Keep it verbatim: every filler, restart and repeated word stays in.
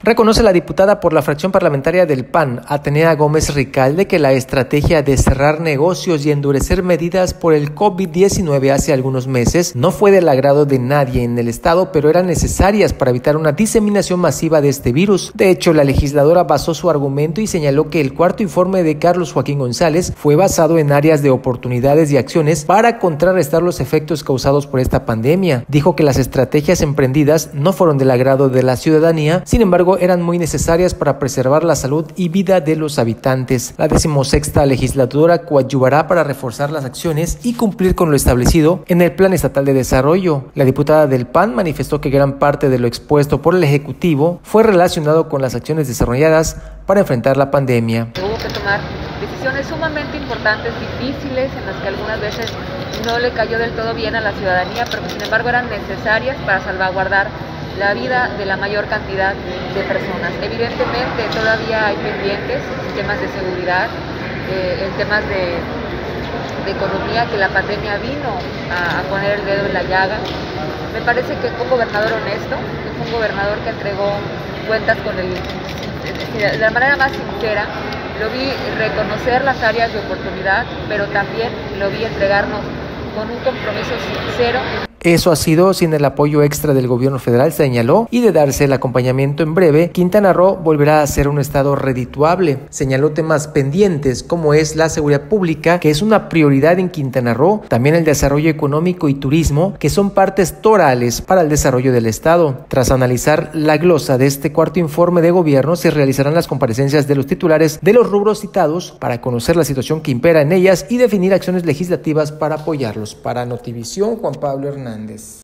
Reconoce la diputada por la fracción parlamentaria del P A N, Atenea Gómez Ricalde, que la estrategia de cerrar negocios y endurecer medidas por el COVID diecinueve hace algunos meses no fue del agrado de nadie en el estado, pero eran necesarias para evitar una diseminación masiva de este virus. De hecho, la legisladora basó su argumento y señaló que el cuarto informe de Carlos Joaquín González fue basado en áreas de oportunidades y acciones para contrarrestar los efectos causados por esta pandemia. Dijo que las estrategias emprendidas no fueron del agrado de la ciudadanía, sin embargo, eran muy necesarias para preservar la salud y vida de los habitantes. La decimosexta legislatura coadyuvará para reforzar las acciones y cumplir con lo establecido en el Plan Estatal de Desarrollo. La diputada del P A N manifestó que gran parte de lo expuesto por el Ejecutivo fue relacionado con las acciones desarrolladas para enfrentar la pandemia. Hubo que tomar decisiones sumamente importantes, difíciles, en las que algunas veces no le cayó del todo bien a la ciudadanía, pero que sin embargo eran necesarias para salvaguardar la vida de la mayor cantidad de personas. Evidentemente todavía hay pendientes en temas de seguridad, eh, en temas de, de economía, que la pandemia vino a, a poner el dedo en la llaga. Me parece que fue un gobernador honesto, que fue un gobernador que entregó cuentas con el, de la manera más sincera. Lo vi reconocer las áreas de oportunidad, pero también lo vi entregarnos con un compromiso sincero. Eso ha sido sin el apoyo extra del gobierno federal, señaló, y de darse el acompañamiento en breve, Quintana Roo volverá a ser un estado redituable. Señaló temas pendientes como es la seguridad pública, que es una prioridad en Quintana Roo, también el desarrollo económico y turismo, que son partes torales para el desarrollo del estado. Tras analizar la glosa de este cuarto informe de gobierno, se realizarán las comparecencias de los titulares de los rubros citados para conocer la situación que impera en ellas y definir acciones legislativas para apoyarlos. Para Notivisión, Juan Pablo Hernández.